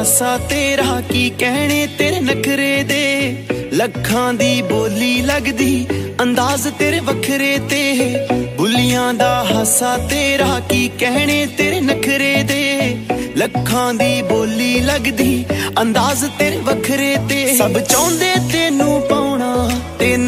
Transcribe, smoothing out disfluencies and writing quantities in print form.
ਹਾਸਾ ਤੇਰਾ ਕੀ ਕਹਿਣੇ ਤੇਰੇ ਨਖਰੇ ਦੇ ਲੱਖਾਂ ਦੀ ਬੋਲੀ ਲੱਗਦੀ ਅੰਦਾਜ਼ ਤੇਰੇ ਵੱਖਰੇ ਤੇ ਬੁੱਲੀਆਂ ਦਾ ਹਾਸਾ ਤੇਰਾ ਕੀ ਕਹਿਣੇ ਤੇਰੇ ਨਖਰੇ ਦੇ ਲੱਖਾਂ ਦੀ ਬੋਲੀ ਲੱਗਦੀ ਅੰਦਾਜ਼ ਤੇਰੇ ਵੱਖਰੇ ਤੇ ਸਭ ਚਾਹੁੰਦੇ ਤੈਨੂੰ